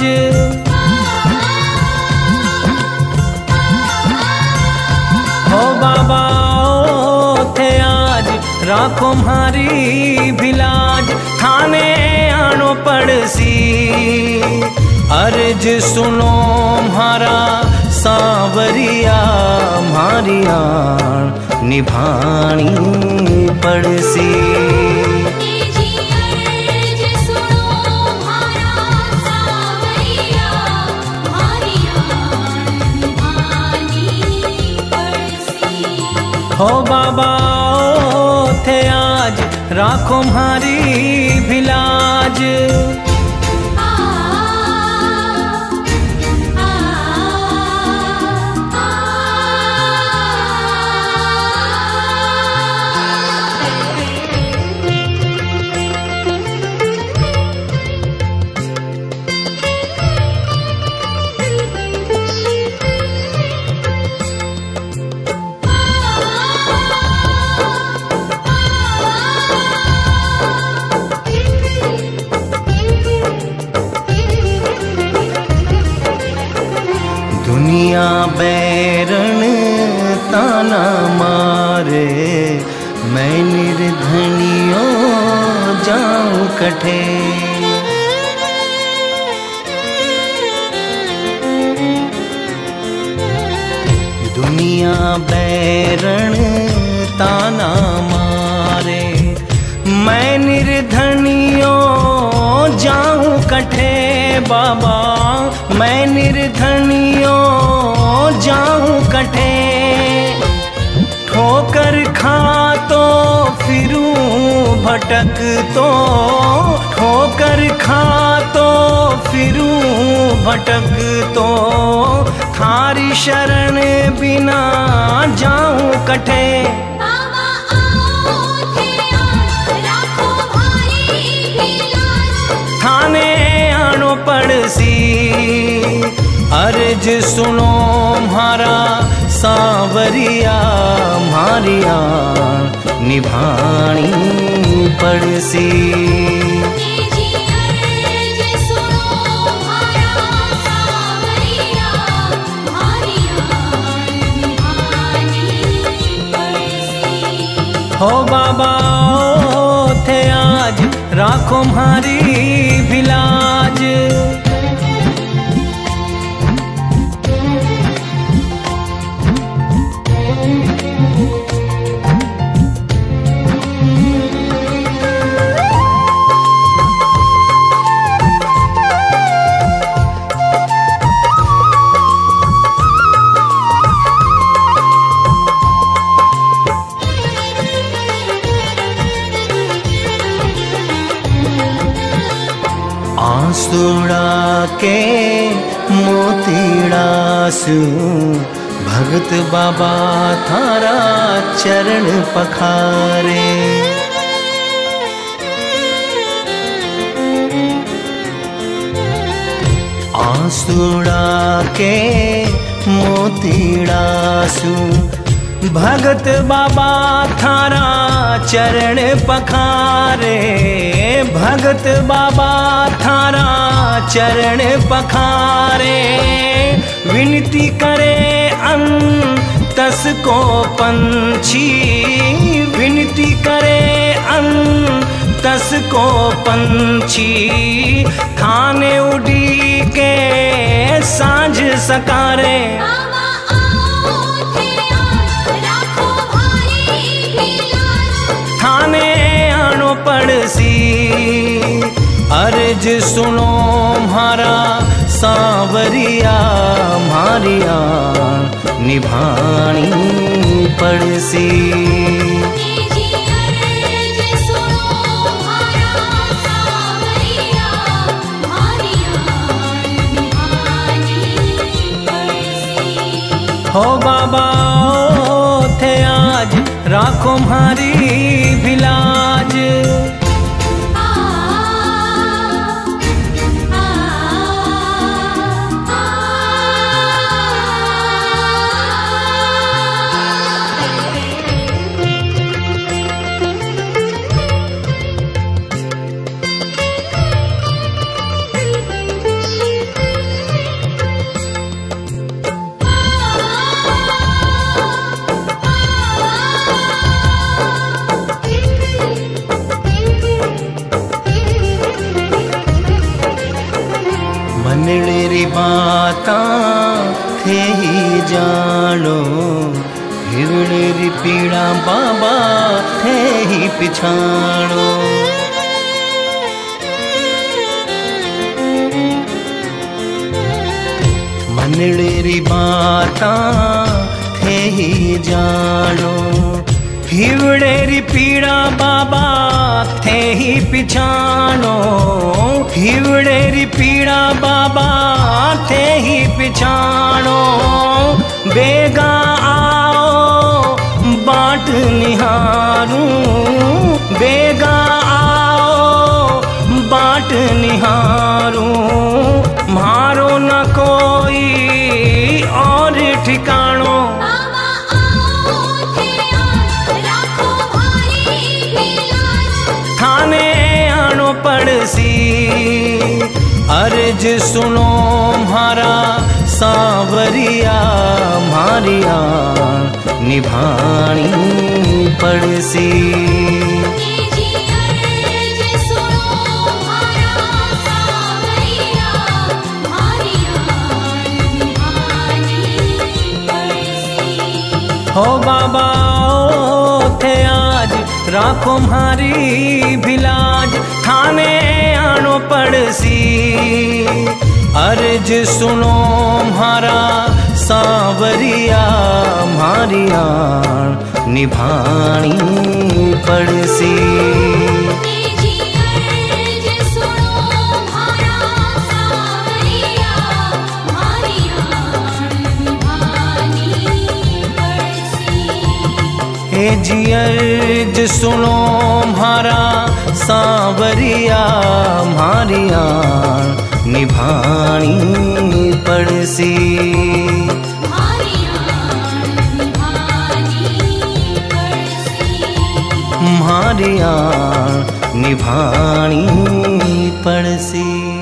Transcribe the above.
हो बाबा थे आज राखो म्हारी भिलाज, थाने आनो पड़सी अर्ज सुनो म्हारा सांवरिया, म्हारी आन निभानी पड़सी। हो बाबा थे आज राखो म्हारी भिलाज। दुनिया बैरण ताना मारे, मैं निर्धनियों जाऊं कठे। दुनिया बैरण ताना मारे, मैं निर्धनियों जाऊं कठे। बाबा मैं निर्धनियों जाऊं कठे, ठोकर खा तो फिरूं भटक तो, ठोकर खा तो फिरूं भटक तो, थारी शरण बिना जाऊं कठे। थाने आनो पड़सी अर्ज सुनो म्हारा सांवरिया, म्हारी आन निभानी पड़सी। हो बाबा थे आज राखो म्हारी भिलाज। आंसुड़ा के मोतीड़ा सु, भगत बाबा थारा चरण पखारे। आंसुड़ा के मोतीड़ा सु, भगत बाबा थारा चरण पखारे। भगत बाबा थारा चरण पखारे, विनती करे अंतस को पंछी, विनती करे अंतस को पंछी, थाने उड़ी के सांझ सकारे। थाने आनो पड़सी अर्ज सुनो म्हारा सांवरिया, म्हारी आन निभानी पड़सी। हो बाबा थे आज राखो म्हारी भिलाज। हिवड़ेरी बाता थे ही जानो, हिवड़ेरी पीड़ा बाबा थे ही पिछाणो। मनड़ेरी बाता थे ही जानो, हिवड़ेरी पीड़ा बाबा थे ही पिछाणो। हिवड़ेरी पीड़ा बाबा थे ही पिछाणो। बेगा आओ बाट निहारूं, बेगा आओ बाट निहारूं। मारो न कोई और ठिकानो, थाने आनो पड़सी। अर्ज सुनो म्हारा सांवरिया, म्हारिया निभानी पड़सी। हो बाबा ओ थे आज राखो म्हारी भिलाज, थाने आनो पड़सी। अर्ज सुनो म्हारा सांवरिया, म्हारिया निभानी पड़सी। हे जी अर्ज सुनो म्हारा सांवरिया, म्हारिया निभानी पड़सी। म्हारिया निभानी पड़सी।